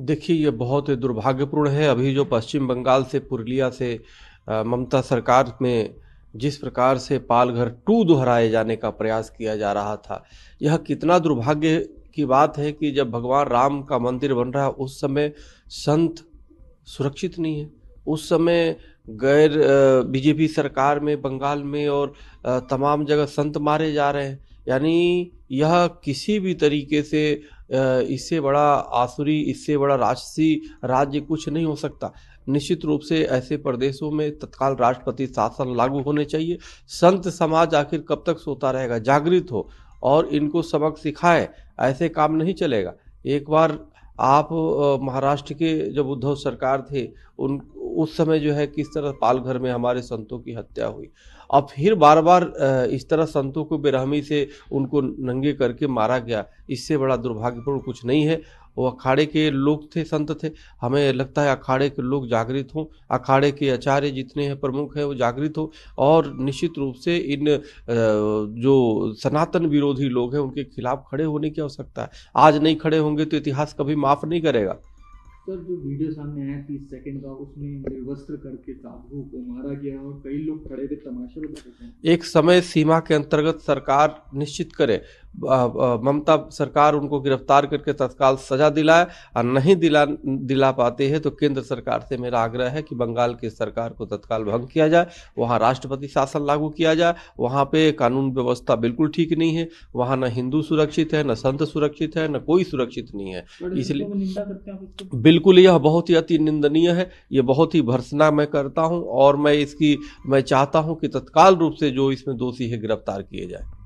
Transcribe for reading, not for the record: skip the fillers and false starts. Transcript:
देखिए, ये बहुत ही दुर्भाग्यपूर्ण है। अभी जो पश्चिम बंगाल से पुरुलिया से ममता सरकार में जिस प्रकार से पालघर 2 दोहराए जाने का प्रयास किया जा रहा था, यह कितना दुर्भाग्य की बात है कि जब भगवान राम का मंदिर बन रहा है, उस समय संत सुरक्षित नहीं है। उस समय गैर बीजेपी सरकार में बंगाल में और तमाम जगह संत मारे जा रहे हैं। यानी यह किसी भी तरीके से इससे बड़ा आसुरी, इससे बड़ा राक्षसी राज्य कुछ नहीं हो सकता। निश्चित रूप से ऐसे प्रदेशों में तत्काल राष्ट्रपति शासन लागू होने चाहिए। संत समाज आखिर कब तक सोता रहेगा? जागृत हो और इनको सबक सिखाए। ऐसे काम नहीं चलेगा। एक बार आप महाराष्ट्र के जब उद्धव सरकार थे, उन उस समय जो है किस तरह पालघर में हमारे संतों की हत्या हुई। अब फिर बार-बार इस तरह संतों को बेरहमी से उनको नंगे करके मारा गया। इससे बड़ा दुर्भाग्यपूर्ण कुछ नहीं है। वो अखाड़े के लोग थे, संत थे। हमें लगता है अखाड़े के लोग जागृत हों, अखाड़े के आचार्य जितने हैं, प्रमुख हैं, वो जागृत हों और निश्चित रूप से इन जो सनातन विरोधी लोग हैं, उनके खिलाफ खड़े होने की आवश्यकता है। आज नहीं खड़े होंगे तो इतिहास कभी माफ़ नहीं करेगा। सर, जो वीडियो सामने आया 30 सेकंड का, उसमें निर्वस्त्र करके साधुओं को मारा गया और कई लोग खड़े थे, तमाशा बता रहे थे। एक समय सीमा के अंतर्गत सरकार निश्चित करे। ममता सरकार उनको गिरफ्तार करके तत्काल सजा दिलाए और नहीं दिला पाते हैं तो केंद्र सरकार से मेरा आग्रह है कि बंगाल की सरकार को तत्काल भंग किया जाए, वहाँ राष्ट्रपति शासन लागू किया जाए। वहाँ पे कानून व्यवस्था बिल्कुल ठीक नहीं है। वहाँ न हिंदू सुरक्षित है, न संत सुरक्षित है, न कोई सुरक्षित नहीं है। इसलिए निंदा करते हैं आप इसको? बिल्कुल, यह बहुत ही अति निंदनीय है। ये बहुत ही भर्त्सना मैं करता हूँ और मैं चाहता हूँ कि तत्काल रूप से जो इसमें दोषी है गिरफ्तार किए जाए।